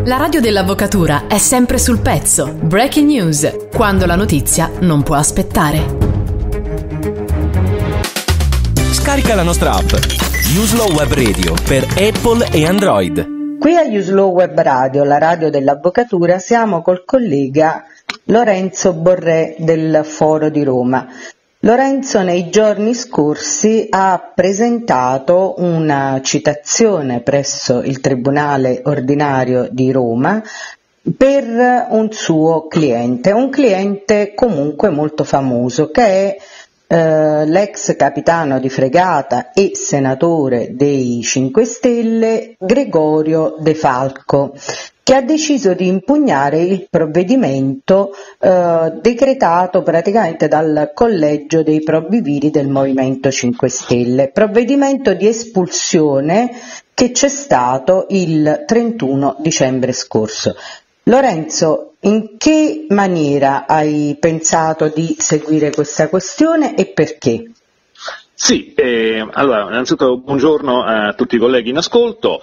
La radio dell'avvocatura è sempre sul pezzo. Breaking news, quando la notizia non può aspettare. Scarica la nostra app Uslaw Web Radio per Apple e Android. Qui a Uslaw Web Radio, la radio dell'avvocatura, siamo col collega Lorenzo Borré del Foro di Roma. Lorenzo nei giorni scorsi ha presentato una citazione presso il Tribunale Ordinario di Roma per un suo cliente, un cliente comunque molto famoso che è l'ex capitano di fregata e senatore dei 5 Stelle Gregorio De Falco, che ha deciso di impugnare il provvedimento decretato praticamente dal collegio dei probiviri del Movimento 5 Stelle, provvedimento di espulsione che c'è stato il 31 dicembre scorso. Lorenzo, in che maniera hai pensato di seguire questa questione e perché? Sì, allora innanzitutto buongiorno a tutti i colleghi in ascolto.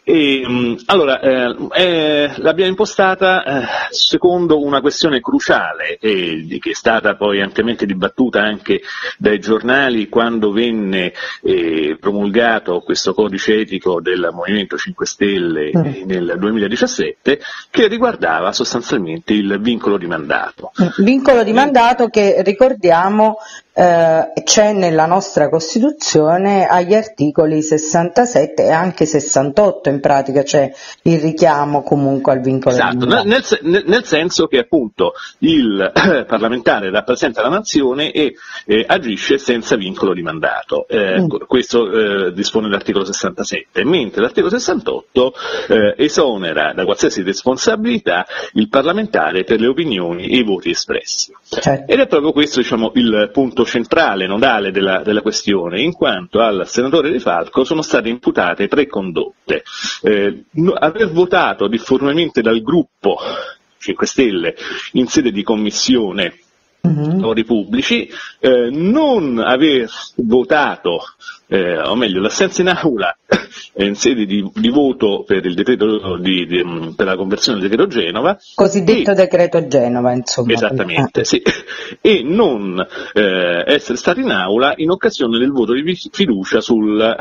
L'abbiamo impostata secondo una questione cruciale che è stata poi ampiamente dibattuta anche dai giornali quando venne promulgato questo codice etico del Movimento 5 Stelle nel 2017, che riguardava sostanzialmente il vincolo di mandato. Vincolo di mandato che, ricordiamo, c'è nella nostra Costituzione agli articoli 67 e anche 68, in pratica c'è il richiamo comunque al vincolo di mandato. Nel senso che appunto il parlamentare rappresenta la nazione e agisce senza vincolo di mandato. Questo dispone l'articolo 67, mentre l'articolo 68 esonera da qualsiasi responsabilità il parlamentare per le opinioni e i voti espressi. Certo. Ed è proprio questo, diciamo, il punto centrale, nodale della questione, in quanto al senatore De Falco sono state imputate 3 condotte. Aver votato difformemente dal gruppo 5 Stelle in sede di commissione lavori pubblici, non aver votato, o meglio l'assenza in aula in sede di voto per il decreto per la conversione del decreto Genova, cosiddetto decreto Genova, insomma. Esattamente, sì. E non essere stato in aula in occasione del voto di fiducia sulla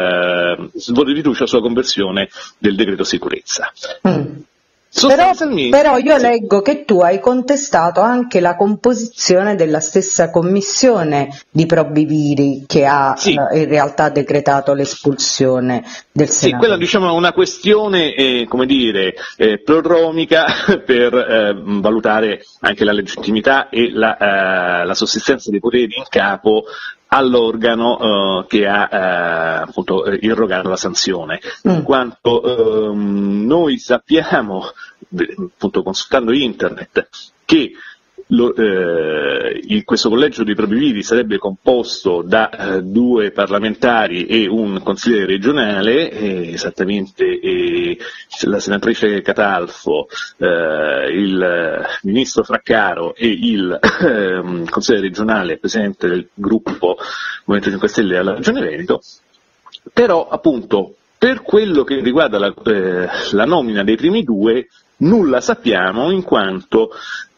conversione del decreto sicurezza. Però io leggo che tu hai contestato anche la composizione della stessa commissione di probiviri che ha in realtà decretato l'espulsione del Senato. Sì, quella diciamo è una questione prodromica per valutare anche la legittimità e la sussistenza dei poteri in capo all'organo che ha appunto irrogato la sanzione, in quanto noi sappiamo, appunto consultando internet, che questo collegio di probiviri sarebbe composto da 2 parlamentari e un consigliere regionale, esattamente la senatrice Catalfo, il ministro Fraccaro e il consigliere regionale presidente del gruppo Movimento 5 Stelle alla Regione Veneto. Però appunto per quello che riguarda la nomina dei primi 2 nulla sappiamo, in quanto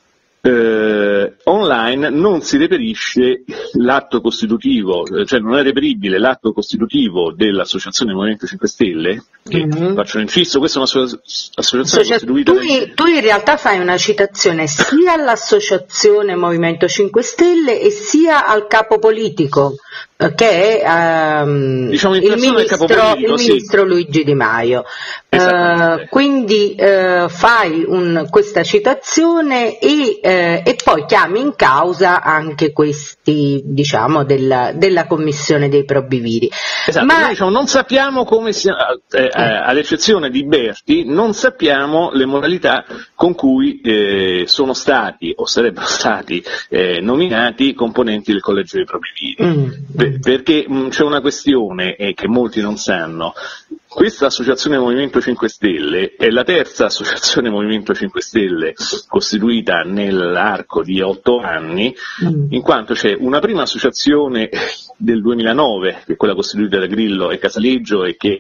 online non si reperisce l'atto costitutivo, cioè non è reperibile l'atto costitutivo dell'Associazione Movimento 5 Stelle, che faccio un inciso, questa è un'associazione costituita. Tu in realtà fai una citazione sia all'Associazione Movimento 5 Stelle e sia al capo politico, che è diciamo il ministro Luigi Di Maio. Quindi fai questa citazione e poi chiami in causa anche questi, diciamo, della commissione dei probiviri. Esatto, noi diciamo, non sappiamo come sia, ad eccezione di Berti, non sappiamo le modalità con cui sono stati o sarebbero stati nominati i componenti del collegio dei probiviri. Perché c'è una questione che molti non sanno. Questa associazione Movimento 5 Stelle è la terza associazione Movimento 5 Stelle costituita nell'arco di 8 anni, in quanto c'è una prima associazione del 2009, che è quella costituita da Grillo e Casaleggio e che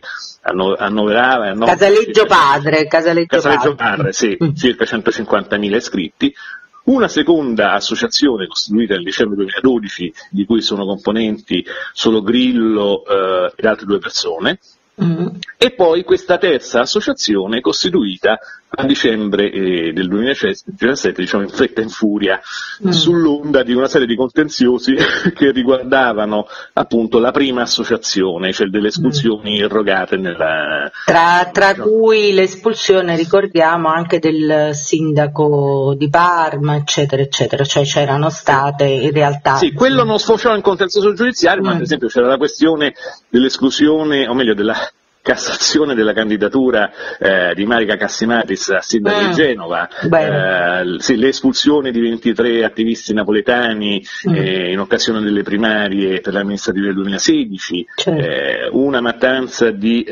annoverava Casaleggio Padre, sì, circa 150.000 iscritti. Una seconda associazione costituita nel dicembre 2012, di cui sono componenti solo Grillo ed altre 2 persone, e poi questa terza associazione costituita a dicembre del 2017, diciamo in fretta e in furia, sull'onda di una serie di contenziosi che riguardavano appunto la prima associazione, cioè delle espulsioni irrogate nella... Tra cui l'espulsione, ricordiamo, anche del sindaco di Parma, eccetera, eccetera, cioè c'erano state in realtà... Sì, quello non sfociò in contenzioso giudiziario, ma per esempio c'era la questione dell'esclusione, o meglio della cassazione della candidatura di Marica Cassimatis a sindaco di Genova, le espulsioni di 23 attivisti napoletani in occasione delle primarie per le amministrative del 2016, una mattanza di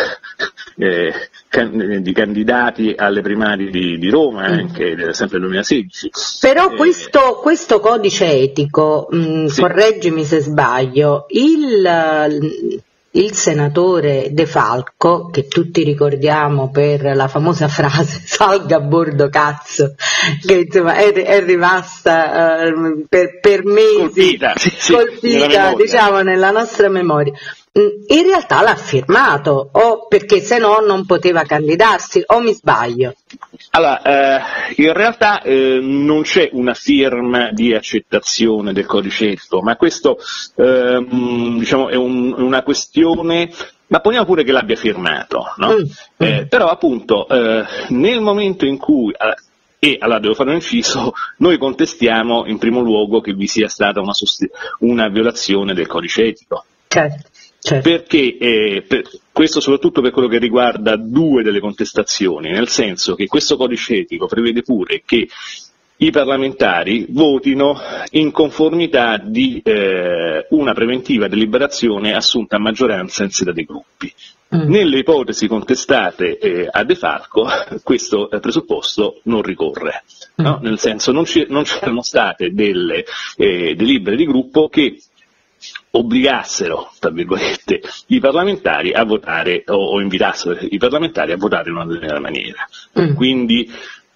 candidati alle primarie di Roma, anche sempre del 2016. Però questo codice etico, correggimi se sbaglio, il senatore De Falco, che tutti ricordiamo per la famosa frase "salga a bordo cazzo", che insomma è rimasta per mesi colpita diciamo nella nostra memoria, in realtà l'ha firmato, o perché se no non poteva candidarsi, o mi sbaglio? Allora, in realtà non c'è una firma di accettazione del codice etico, ma questo diciamo è una questione, ma poniamo pure che l'abbia firmato, no? Però appunto nel momento in cui, e allora devo fare un inciso, noi contestiamo in primo luogo che vi sia stata una violazione del codice etico. Certo. Perché questo soprattutto per quello che riguarda 2 delle contestazioni, nel senso che questo codice etico prevede pure che i parlamentari votino in conformità di una preventiva deliberazione assunta a maggioranza in sede dei gruppi. Nelle ipotesi contestate a De Falco questo presupposto non ricorre, no? Nel senso non c'erano state delle delibere di gruppo che obbligassero, tra virgolette, i parlamentari a votare o invitassero i parlamentari a votare in una determinata maniera. Quindi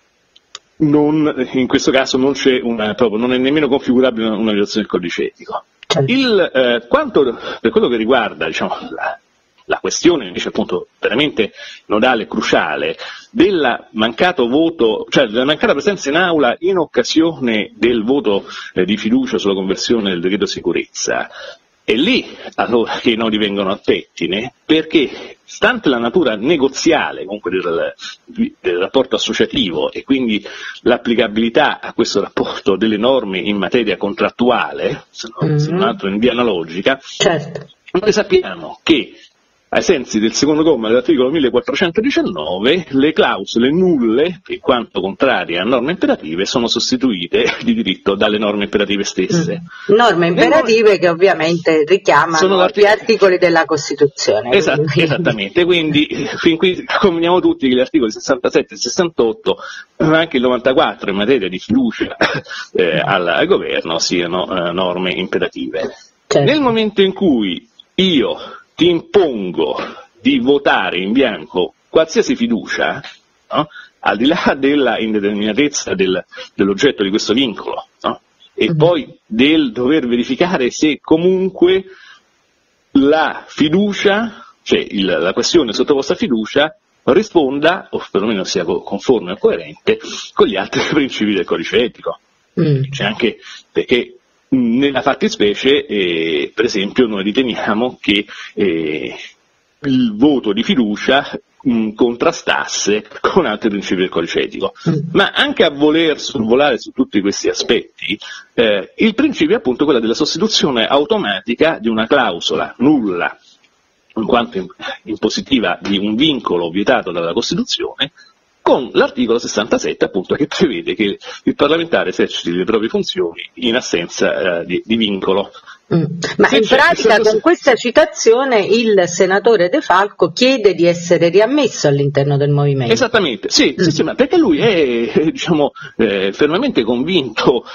in questo caso non è nemmeno configurabile una violazione del codice etico. Quanto per quello che riguarda, diciamo, la questione invece appunto veramente nodale e cruciale del mancato voto, cioè della mancata presenza in aula in occasione del voto di fiducia sulla conversione del decreto sicurezza, è lì allora che i nodi vengono al pettine, perché stante la natura negoziale comunque del rapporto associativo e quindi l'applicabilità a questo rapporto delle norme in materia contrattuale, se non altro in via analogica, noi sappiamo che ai sensi del secondo comma dell'articolo 1419, le clausole nulle, in quanto contrarie a norme imperative, sono sostituite di diritto dalle norme imperative stesse. Norme imperative che ovviamente richiamano gli articoli della Costituzione. Esattamente, quindi fin qui conveniamo tutti che gli articoli 67 e 68, ma anche il 94 in materia di fiducia al governo, siano norme imperative. Nel momento in cui io ti impongo di votare in bianco qualsiasi fiducia, no? Al di là della indeterminatezza dell'oggetto di questo vincolo, no? E poi del dover verificare se comunque la fiducia, cioè la questione sottoposta a fiducia, risponda, o perlomeno sia conforme o coerente, con gli altri principi del codice etico. C'è anche perché nella fattispecie, per esempio, noi riteniamo che il voto di fiducia contrastasse con altri principi del codice etico. Ma anche a voler sorvolare su tutti questi aspetti, il principio è appunto quello della sostituzione automatica di una clausola nulla, in quanto impositiva di un vincolo vietato dalla Costituzione, con l'articolo 67 appunto che prevede che il parlamentare eserciti le proprie funzioni in assenza di vincolo. Ma in pratica con questa citazione il senatore De Falco chiede di essere riammesso all'interno del movimento. Esattamente, sì, ma perché lui è fermamente convinto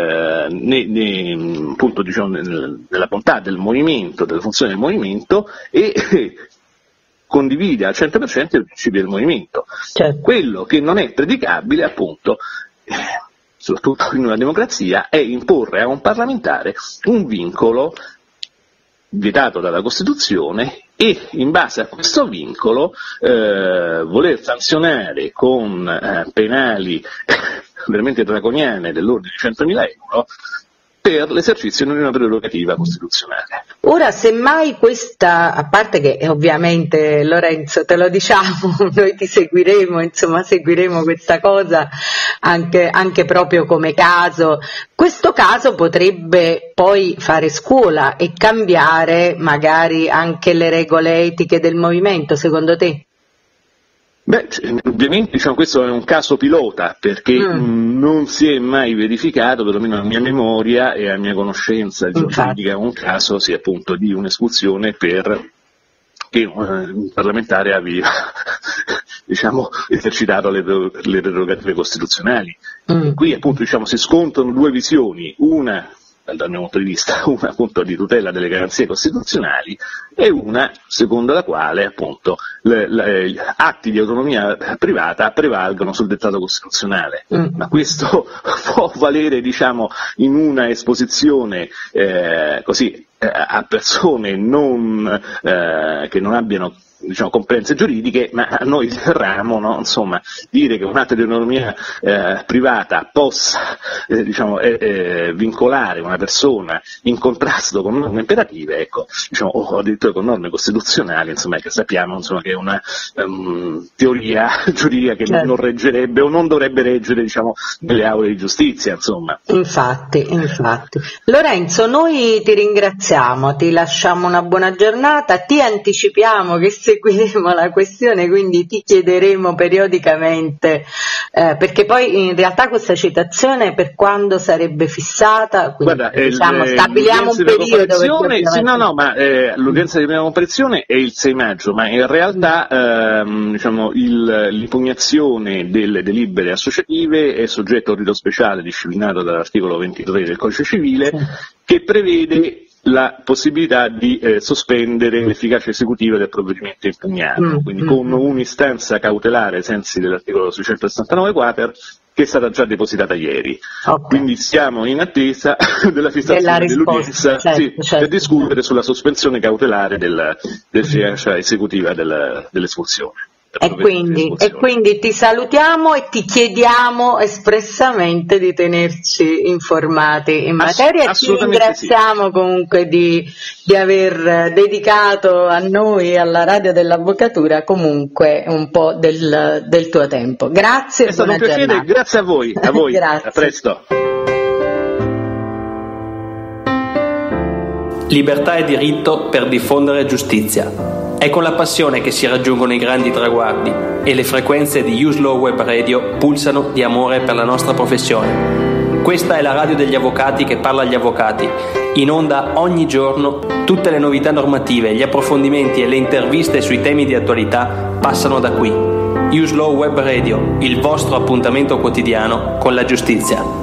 appunto, diciamo, nella bontà del movimento, della funzione del movimento, e condivide al 100% i principi del movimento. Certo. Quello che non è predicabile, appunto, soprattutto in una democrazia, è imporre a un parlamentare un vincolo vietato dalla Costituzione e in base a questo vincolo voler sanzionare con penali veramente draconiane dell'ordine di 100.000 euro per l'esercizio di una prerogativa costituzionale. Ora, semmai questa, a parte che ovviamente Lorenzo te lo diciamo, noi ti seguiremo, insomma seguiremo questa cosa anche proprio come caso, questo caso potrebbe poi fare scuola e cambiare magari anche le regole etiche del movimento, secondo te? Beh, ovviamente questo è un caso pilota perché non si è mai verificato, perlomeno a mia memoria e a mia conoscenza giuridica, un caso sia appunto di un'espulsione per che un parlamentare aveva esercitato le prerogative costituzionali. Qui appunto si scontrano due visioni, una dal mio punto di vista, una appunto di tutela delle garanzie costituzionali e una secondo la quale appunto gli atti di autonomia privata prevalgono sul dettato costituzionale. Ma questo può valere in una esposizione a persone che non abbiano competenze giuridiche, ma a noi verramo dire che un atto di autonomia privata possa vincolare una persona in contrasto con norme imperative, o addirittura con norme costituzionali, che sappiamo che è una teoria giuridica che non reggerebbe o non dovrebbe reggere nelle aule di giustizia. Infatti. Lorenzo, noi ti ringraziamo, ti lasciamo una buona giornata, ti anticipiamo che seguiremo la questione, quindi ti chiederemo periodicamente, perché poi in realtà questa citazione per quando sarebbe fissata? Quindi, guarda, stabiliamo un periodo. L'udienza di prima comparizione è il 6 maggio, ma in realtà l'impugnazione delle delibere associative è soggetto a un rito speciale disciplinato dall'articolo 23 del Codice Civile, che prevede la possibilità di sospendere l'efficacia esecutiva del provvedimento impugnato, quindi con un'istanza cautelare ai sensi dell'articolo 669 quater che è stata già depositata ieri. Quindi siamo in attesa della fissazione dell'udienza per discutere sulla sospensione cautelare dell'efficacia esecutiva dell'espulsione. E quindi ti salutiamo e ti chiediamo espressamente di tenerci informati in materia e ti ringraziamo comunque di aver dedicato a noi, alla radio dell'Avvocatura, comunque un po' del tuo tempo. Grazie. È stato un piacere, grazie a voi. Grazie. A presto. Libertà e diritto per diffondere giustizia. È con la passione che si raggiungono i grandi traguardi e le frequenze di Use Law Web Radio pulsano di amore per la nostra professione. Questa è la radio degli avvocati che parla agli avvocati. In onda ogni giorno tutte le novità normative, gli approfondimenti e le interviste sui temi di attualità passano da qui. Use Law Web Radio, il vostro appuntamento quotidiano con la giustizia.